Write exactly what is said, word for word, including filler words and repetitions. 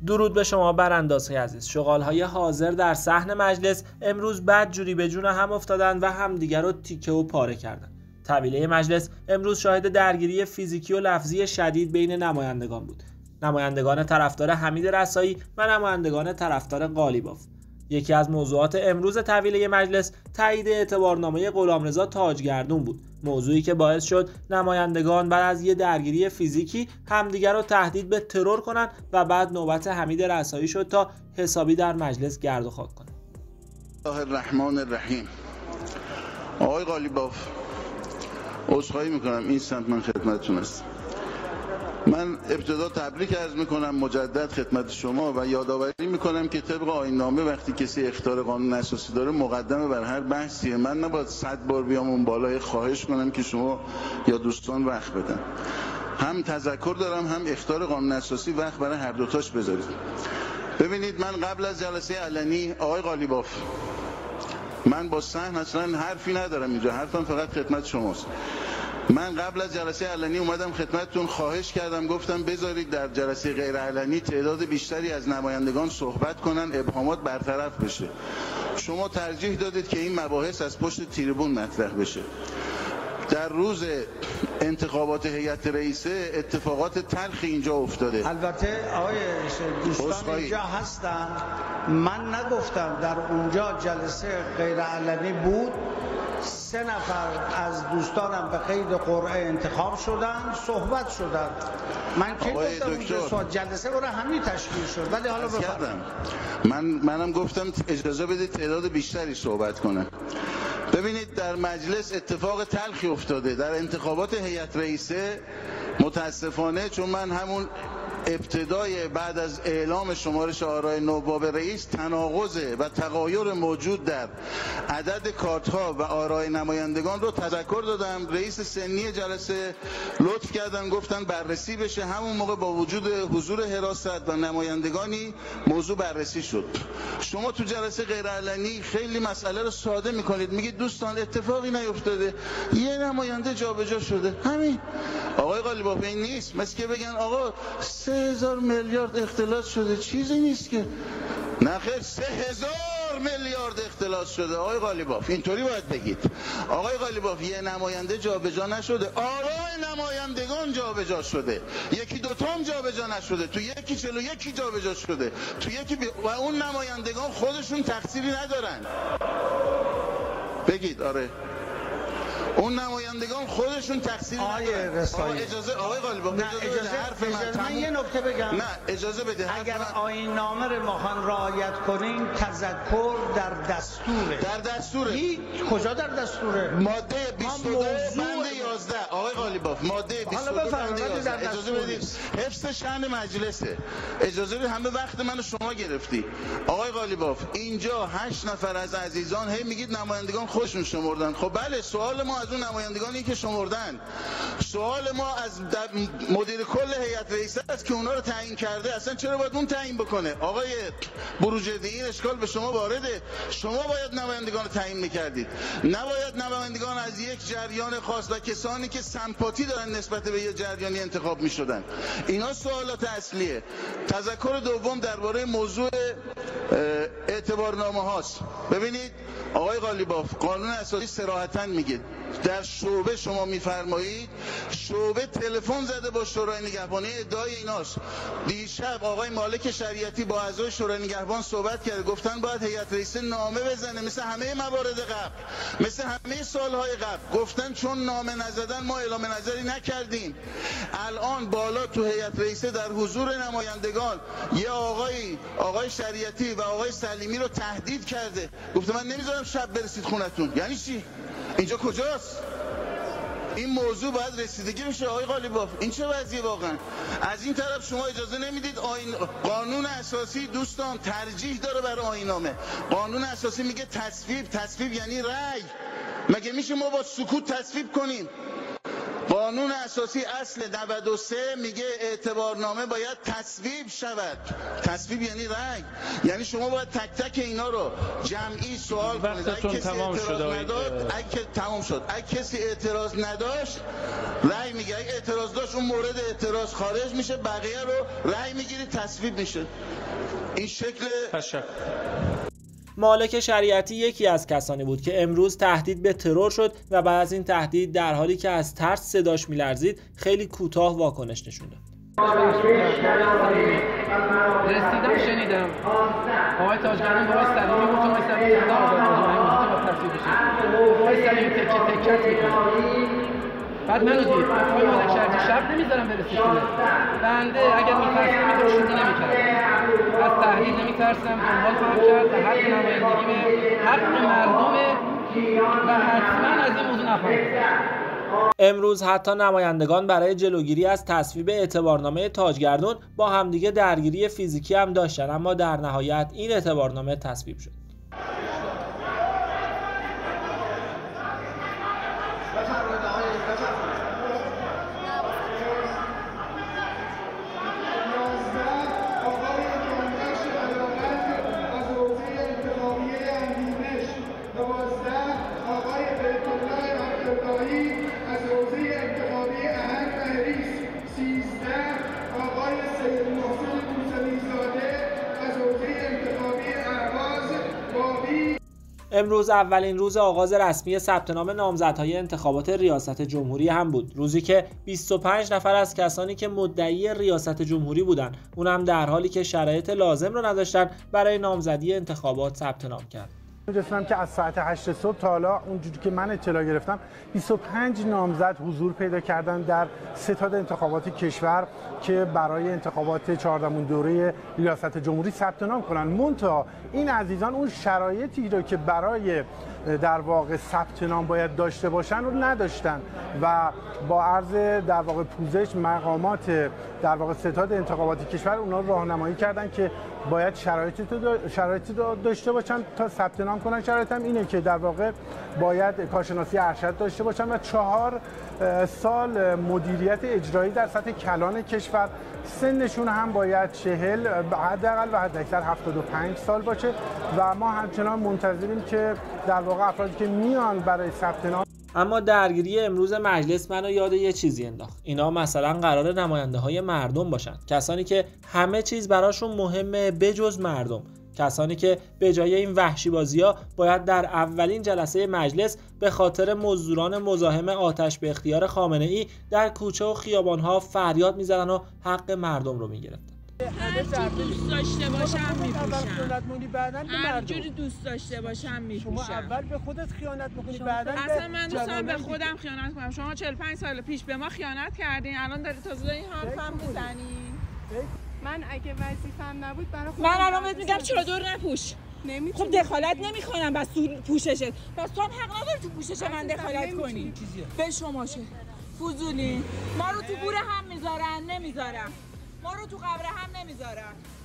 درود به شما براندازهای عزیز. شغالهای حاضر در صحن مجلس امروز بدجوری به جون هم افتادن و همدیگر رو تیکه و پاره کردن. طویله مجلس امروز شاهد درگیری فیزیکی و لفظی شدید بین نمایندگان بود. نمایندگان طرفدار حمید رسایی و نمایندگان طرفدار قالیباف. یکی از موضوعات امروز طویله مجلس تایید اعتبارنامه غلامرضا تاجگردون بود. موضوعی که باعث شد نمایندگان بعد از یه درگیری فیزیکی همدیگر رو تهدید به ترور کنن و بعد نوبت حمید رسایی شد تا حسابی در مجلس گرد و خاک کنه. الله الرحمن الرحیم. آقای قالیباف، عذرخواهی میکنم این سمت من خدمتتون هستم. من ابتدا تبریک عرض میکنم مجدد خدمت شما و یادآوری میکنم که طبق آیین‌نامه وقتی کسی اخطار قانون اساسی داره مقدمه بر هر بحثیه. من نباید صد بار بیام اون بالای خواهش کنم که شما یا دوستان وقت بدن. هم تذکر دارم هم اخطار قانون اساسی وقت برای هر دوتاش بذارید. ببینید، من قبل از جلسه علنی آقای قالیباف، من با صحن اصلا حرفی ندارم اینجا، حرفم فقط خدمت شماست. من قبل از جلسه علنی اومدم خدمتتون، خواهش کردم، گفتم بذارید در جلسه غیر علنی تعداد بیشتری از نمایندگان صحبت کنن، ابهامات برطرف بشه. شما ترجیح دادید که این مباحث از پشت تریبون مطرح بشه. در روز انتخابات هیئت رئیسه اتفاقات تلخی اینجا افتاده. البته آقای دوستان اینجا هستن، من نگفتم در اونجا جلسه غیر علنی بود. سه نفر از دوستانم به قید قرعه انتخاب شدن، صحبت شدن. من که گفتم جلسه برای همین تشکیل شد، ولی حالا بفرمایید. من منم گفتم اجازه بدید تعداد بیشتری صحبت کنه. ببینید، در مجلس اتفاق تلخی افتاده در انتخابات هیئت رئیسه. متاسفانه چون من همون ابتدای بعد از اعلام شمارش آرای نواب رئیس تناقض و تغایر موجود در عدد کارت‌ها و آرای نمایندگان رو تذکر دادم. رئیس سنی جلسه لطف کردن گفتن بررسی بشه. همون موقع با وجود حضور حراست و نمایندگانی موضوع بررسی شد. شما تو جلسه غیر علنی خیلی مسئله رو ساده میکنید، میگید دوستان اتفاقی نیفتاده، یه نماینده جابجا شده، همین. آقای قالیباف، این نیست. مثل که بگن آقا سه هزار میلیارد اختلاس شده، چیزی نیست که. نه خیر، سه هزار میلیارد اختلاس شده. آقای قالیباف اینطوری باید بگید. آقای قالیباف، یه نماینده جابجا نشده، آرای نمایندگان جابجا شده. یکی دوتا هم جابجا نشده، تو یکی چلو یکی جابجا شده، تو یکی بی... و اون نمایندگان خودشون تقصیری ندارن. بگید آره، اون نمایندگان خودشون تقصیر ندارن. اجازه آقای قالیباف، اجازه, اجازه حرف من, من یه نکته بگم. نه اجازه بده. اگر آیین نامه رو ماخوان رعایت کنین، تذکر در دستوره. در دستوره. هیچ کجا در دستوره؟ ماده بیست و دو بند یازده. آقای قالیباف، ماده بیست و دو بند یازده. اجازه بدید. حفظ شأن مجلسه. اجازه بدید، همه وقت منو شما گرفتی. آقای قالیباف، اینجا هشت نفر از عزیزان هی میگید نمایندگان خودشون شمردن. خب بله، سوال ما از اون نمایندگانی که شمردن، سوال ما از مدیر کل هیئت رئیسه است که اونا رو تعیین کرده. اصلا چرا باید اون تعیین بکنه؟ آقای بروجردی، این اشکال به شما وارده. شما باید نمایندگان رو تعیین میکردید، نباید نمایندگان از یک جریان خاص و کسانی که سمپاتی دارن نسبت به یه جریانی انتخاب میشدن. اینا سوالات اصلیه. تذکر دوم درباره موضوع اعتبارنامه هاست. ببینید آقای قالیباف، قانون اساسی صراحتاً میگه در شعبه شما میفرمایید شعبه تلفن زده با شورای نگهبانی، ادعای ایناست. دیشب آقای مالک شریعتی با اعضای شورای نگهبان صحبت کرده، گفتن باید هیئت رئیسه نامه بزنه مثل همه موارد قبل، مثل همه سالهای قبل. گفتن چون نامه نزدن ما اعلام نظری نکردیم. الان بالا تو هیئت رئیسه در حضور نمایندگان یه آقای آقای شریعتی و آقای سلیمی رو تهدید کرده، گفته من نمیذارم شب برسید خونتون. یعنی چی؟ اینجا کجاست؟ این موضوع باید رسیدگی بشه. آقای قالیباف، این چه وضعیه واقعا؟ از این طرف شما اجازه نمیدید. آین... قانون اساسی دوستان ترجیح داره برای آیین‌نامه. قانون اساسی میگه تصویب. تصویب یعنی رأی. مگه میشه ما با سکوت تصویب کنیم؟ قانون قانون اساسی اصل نود و سه میگه اعتبارنامه باید تصویب شود. تصویب یعنی رأی، یعنی شما باید تک تک اینا رو جمعی سوال کنید. اگه کسی اعتراض نداد، اگه تمام شد، اگه کسی اعتراض نداشت رأی میگه، اگه اعتراض داشت اون مورد اعتراض خارج میشه، بقیه رو رأی میگیری تصویب میشه. این شکل تشکر. مالک شریعتی یکی از کسانی بود که امروز تهدید به ترور شد و بعد از این تهدید در حالی که از ترس صداش میلرزید خیلی کوتاه واکنش نشون داد. رسیدم شنیدم آقای تاجگردان با آقای سلیمی گفتم آقای سلیمی خدا آزاد مجموعه مدتی با تصویب بشه. آقای سلیمی تکه تکت میکنه. بعد منو دید آقای مالک شریعتی شب نمیذارم برسید کنه. بنده اگر میترسم میتونم شوخی نمیکردم. از تهدید نمیترسم، دنبال خواهم کرد و حق نمایندگی حق مردمه و حتما از این موضوع نخواهم. امروز حتی نمایندگان برای جلوگیری از تصویب اعتبارنامه تاجگردون با همدیگه درگیری فیزیکی هم داشتن، اما در نهایت این اعتبارنامه تصویب شد. امروز اولین روز آغاز رسمی ثبت نام نامزدهای انتخابات ریاست جمهوری هم بود، روزی که بیست و پنج نفر از کسانی که مدعی ریاست جمهوری بودند، اونم در حالی که شرایط لازم رو نداشتن برای نامزدی انتخابات ثبت نام کرد. می‌دونم که از ساعت هشت صبح تا حالا اونجوری که من اطلاع گرفتم بیست و پنج نامزد حضور پیدا کردن در ستاد انتخابات کشور که برای انتخابات چهاردهمین دوره ریاست جمهوری ثبت نام کنن. منتها این عزیزان اون شرایطی رو که برای در واقع ثبت نام باید داشته باشن رو نداشتن و با عرض در واقع پوزش مقامات در واقع ستاد انتخابات کشور اونا رو راهنمایی کردن که باید شرایطی رو شرایطی رو داشته باشن تا ثبت نام کنن. شرایط هم اینه که در واقع باید کارشناسی ارشد داشته باشن و چهار سال مدیریت اجرایی در سطح کلان کشور، سنشون هم باید چهل حداقل و حداکثر هفتاد و پنج سال باشه و ما همچنان منتظریم که در واقع افرادی که میان برای ثبت نام. اما درگیری امروز مجلس منو یاد یه چیزی انداخت. اینا مثلا قرار نماینده های مردم باشن، کسانی که همه چیز براشون مهمه بجز مردم، کسانی که به جای این وحشی بازی‌ها باید در اولین جلسه مجلس به خاطر مزدوران مزاحم آتش به اختیار خامنه‌ای در کوچه و خیابان‌ها فریاد می‌زدن و حق مردم رو می‌گرفتن. هر چی دوست داشته باشم میپوشم، هر جوری دوست داشته باشم میپوشم. شما اول به خودت خیانت میکنی، بعدا اصلا من دوستم به خودم خیانت کنم. شما چهل و پنج سال پیش به ما خیانت کردین، الان داری تازه این حرفم میزنی. من اگه وظیفه‌م نبود برای خودم من الان بهت میگم چرا دور نپوش. نمیتونم. خب دخالت نمیکنم بس تو پوششت، بس تو هم حق نداری تو پوشش من دخالت کنی. به شما چه فضولی، ما رو تو گور هم میذارن نمیذارن، ما رو تو قبر هم نمیذارن.